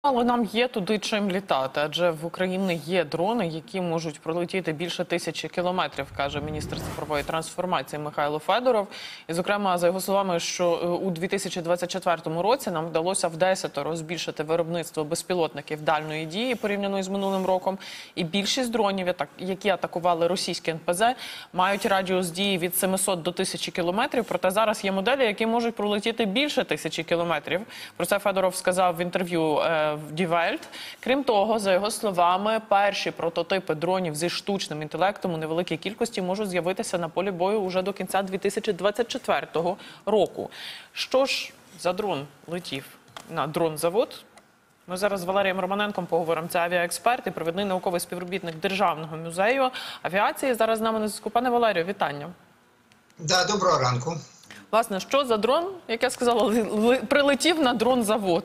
Але нам є туди чим літати, адже в Україні є дрони, які можуть пролетіти більше 1000 кілометрів, каже міністр цифрової трансформації Михайло Федоров. І, зокрема, за його словами, що у 2024 році нам вдалося в 10-ро збільшити виробництво безпілотників дальної дії порівняно із минулим роком. І більшість дронів, які атакували російські НПЗ, мають радіус дії від 700 до 1000 кілометрів. Проте зараз є моделі, які можуть пролетіти більше 1000 кілометрів. Про це Федоров сказав в інтерв'ю в Die Welt. Крім того, за його словами, перші прототипи дронів зі штучним інтелектом у невеликій кількості можуть з'явитися на полі бою уже до кінця 2024 року. Що ж за дрон летів на дронзавод? Ми зараз з Валерієм Романенком поговоримо. Це авіаексперт і провідний науковий співробітник Державного музею авіації. Зараз з нами на зв'язку. Пане Валерію, вітання. Да, доброго ранку. Власне, що за дрон, як я сказала, прилетів на дронзавод?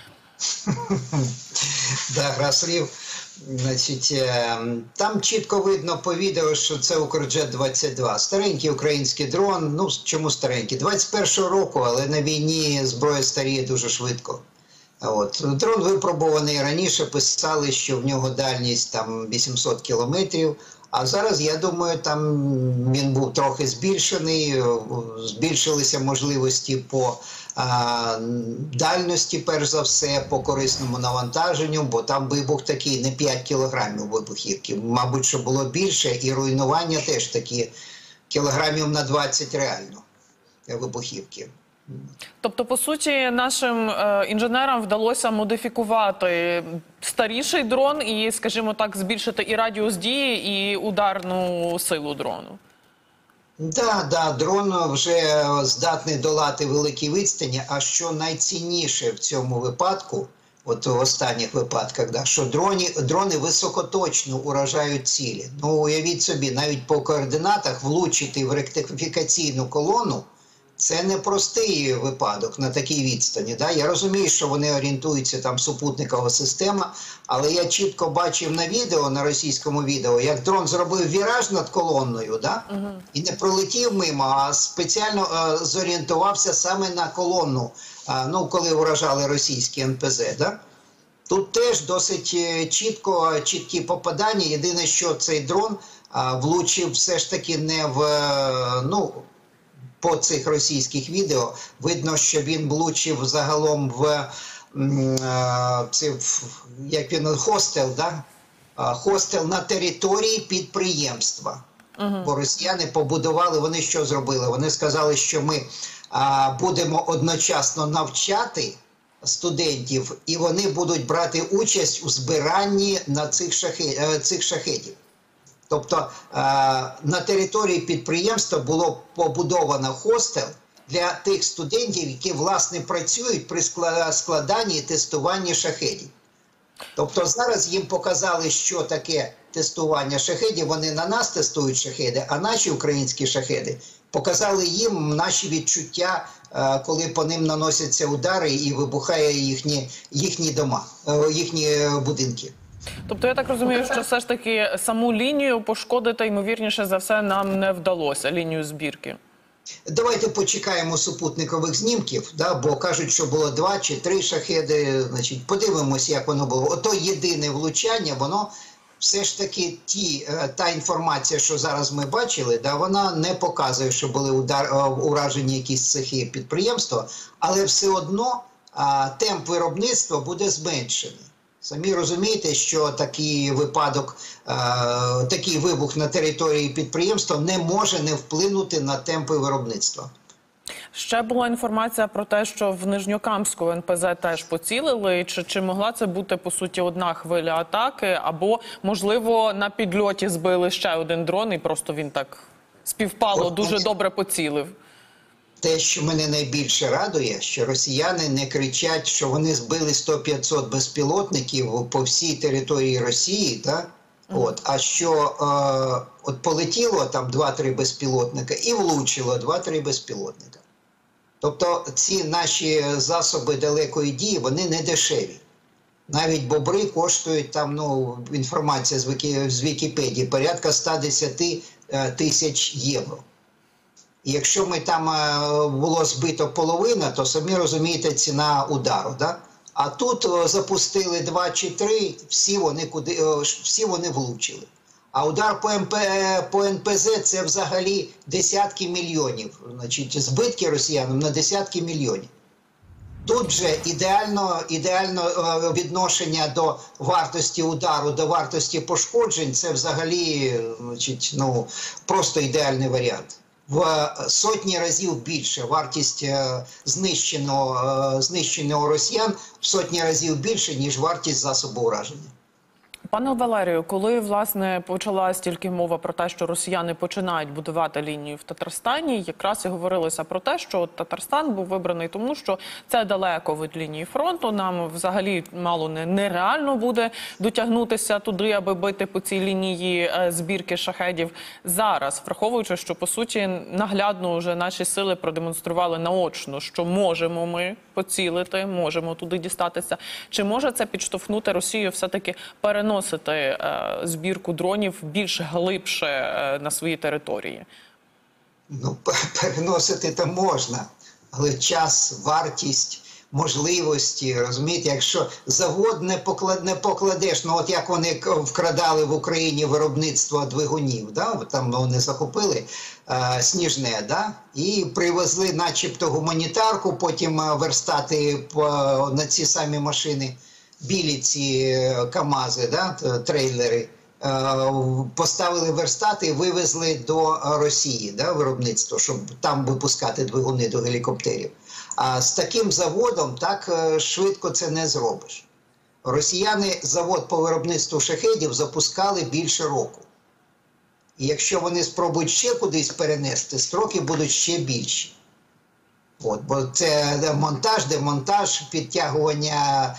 Да, гра слів. Значить, там чітко видно по відео, що це Укрджет-22. Старенький український дрон. Ну, чому старенький? 21-го року, але на війні зброя старіє дуже швидко. Дрон випробований раніше, писали, що в нього дальність там 800 кілометрів. А зараз, я думаю, там він був трохи збільшений, збільшилися можливості по дальності, перш за все, по корисному навантаженню, бо там вибух такий, не 5 кілограмів вибухівки. Мабуть, що було більше, і руйнування теж такі кілограмів на 20 реально вибухівки. Тобто, по суті, нашим інженерам вдалося модифікувати старіший дрон і, скажімо так, збільшити і радіус дії, і ударну силу дрону. Да, дрон вже здатний долати великі відстані, а що найцінніше в цьому випадку, от в останніх випадках, да, що дрони високоточно уражають цілі. Ну, уявіть собі, навіть по координатах влучити в ректифікаційну колону – це не простий випадок на такій відстані. Да? Я розумію, що вони орієнтуються, там супутникова система, але я чітко бачив на відео, на російському відео, як дрон зробив віраж над колонною, да? І не пролетів мимо, а спеціально зорієнтувався саме на колону, ну, коли вражали російські НПЗ. Да? Тут теж досить чіткі попадання. Єдине, що цей дрон влучив все ж таки не в, ну, по цих російських відео видно, що він влучив загалом в як він, хостел, да? Хостел на території підприємства. Бо росіяни побудували, вони що зробили? Вони сказали, що ми будемо одночасно навчати студентів, і вони будуть брати участь у збиранні на цих шахедів. Тобто на території підприємства було побудовано хостел для тих студентів, які, власне, працюють при складанні і тестуванні шахедів. Тобто зараз їм показали, що таке тестування шахедів. Вони на нас тестують шахеди, а наші українські шахеди показали їм наші відчуття, коли по ним наносяться удари і вибухає їхні дома, їхні будинки. Тобто я так розумію, що все ж таки саму лінію пошкодити, ймовірніше за все, нам не вдалося, лінію збірки. Давайте почекаємо супутникових знімків, да, бо кажуть, що було 2 чи 3 шахеди. Значить, подивимося, як воно було. Ото єдине влучання, воно все ж таки та інформація, що зараз ми бачили, да, вона не показує, що були уражені якісь цехи підприємства, але все одно темп виробництва буде зменшений. Самі розумієте, що такий випадок, такий вибух на території підприємства не може не вплинути на темпи виробництва. Ще була інформація про те, що в Нижньокамську НПЗ теж поцілили. Чи могла це бути, по суті, одна хвиля атаки? Або, можливо, на підльоті збили ще один дрон і просто він так співпало, дуже добре поцілив? Те, що мене найбільше радує, що росіяни не кричать, що вони збили 100-500 безпілотників по всій території Росії, да? А що от полетіло там 2-3 безпілотника і влучило 2-3 безпілотника. Тобто ці наші засоби далекої дії, вони не дешеві. Навіть бобри коштують, там, ну, інформація з Вікіпедії, порядка 110 тисяч євро. І якщо ми там було збито половина, то самі розумієте ціна удару, да? А тут запустили 2 чи 3, всі вони влучили. А удар по НПЗ – це взагалі десятки мільйонів. Значить, збитки росіянам на десятки мільйонів. Тут же ідеально відношення до вартості удару, до вартості пошкоджень – це взагалі, значить, ну, просто ідеальний варіант. В сотні разів більше вартість знищеного росіян в сотні разів більше, ніж вартість засобу ураження. Пане Валерію, коли, власне, почалась тільки мова про те, що росіяни починають будувати лінію в Татарстані, якраз і говорилося про те, що Татарстан був вибраний тому, що це далеко від лінії фронту, нам взагалі мало нереально буде дотягнутися туди, аби бити по цій лінії збірки шахедів. Зараз, враховуючи, що, по суті, наглядно вже наші сили продемонстрували наочно, що можемо ми поцілити, можемо туди дістатися. Чи може це підштовхнути Росію все-таки переносити збірку дронів більш глибше на свої території? Ну, переносити то можна, але час, вартість, можливості, розумієте, якщо завод не покладеш, ну от як вони вкрадали в Україні виробництво двигунів, да? Там вони захопили Сніжне, да? І привезли начебто гуманітарку, потім верстати на ці самі машини, білі ці КАМАЗи, да? Трейлери, поставили верстати і вивезли до Росії, да, виробництво, щоб там випускати двигуни до гелікоптерів. А з таким заводом так швидко це не зробиш. Росіяни завод по виробництву шахедів запускали більше року. І якщо вони спробують ще кудись перенести, строки будуть ще більші. От, бо це монтаж, демонтаж, підтягування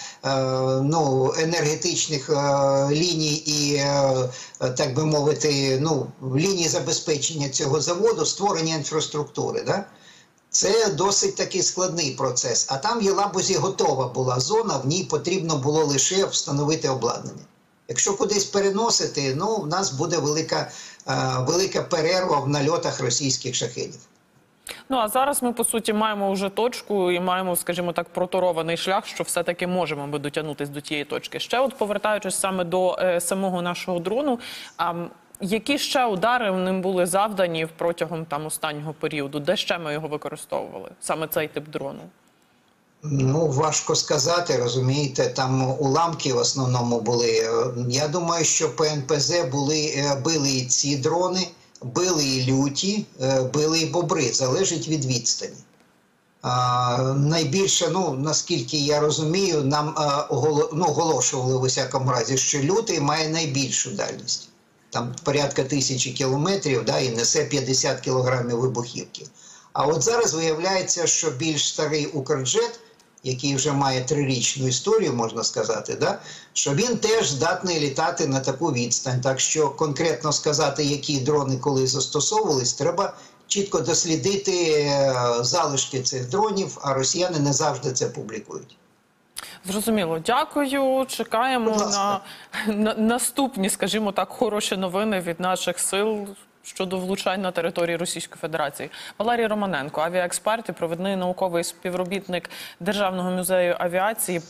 енергетичних ліній і, так би мовити, ліній забезпечення цього заводу, створення інфраструктури. Да? Це досить такий складний процес. А там в Єлабузі готова була зона, в ній потрібно було лише встановити обладнання. Якщо кудись переносити, в нас буде велика перерва в нальотах російських шахедів. Ну, а зараз ми, по суті, маємо вже точку і маємо, скажімо так, проторований шлях, що все-таки можемо ми дотягнутися до тієї точки. Ще от повертаючись саме до самого нашого дрону, які ще удари ним були завдані протягом останнього періоду? Де ще ми його використовували? Саме цей тип дрону? Ну, важко сказати, розумієте, там уламки в основному були. Я думаю, що по НПЗ били і ці дрони, били і люті, били і бобри, залежить від відстані. Найбільше, наскільки я розумію, нам оголошували в усякому разі, що лютий має найбільшу дальність. Там порядка 1000 кілометрів, да, і несе 50 кілограмів вибухівки. А от зараз виявляється, що більш старий Укрджет, який вже має 3-річну історію, можна сказати, да, що він теж здатний літати на таку відстань. Так що конкретно сказати, які дрони коли застосовувались, треба чітко дослідити залишки цих дронів, а росіяни не завжди це публікують. Зрозуміло. Дякую. Чекаємо на наступні, скажімо так, хороші новини від наших сил щодо влучань на території Російської Федерації. Валерій Романенко, авіаексперт і провідний науковий співробітник Державного музею авіації.